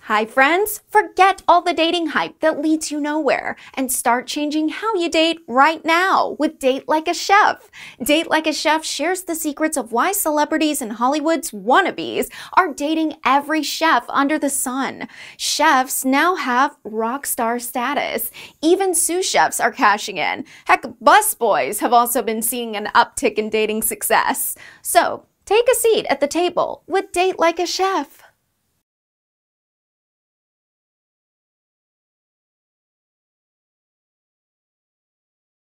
Hi friends, forget all the dating hype that leads you nowhere and start changing how you date right now with Date Like a Chef. Date Like a Chef shares the secrets of why celebrities and Hollywood's wannabes are dating every chef under the sun. Chefs now have rock star status. Even sous chefs are cashing in. Heck, busboys have also been seeing an uptick in dating success. So, take a seat at the table with Date Like a Chef.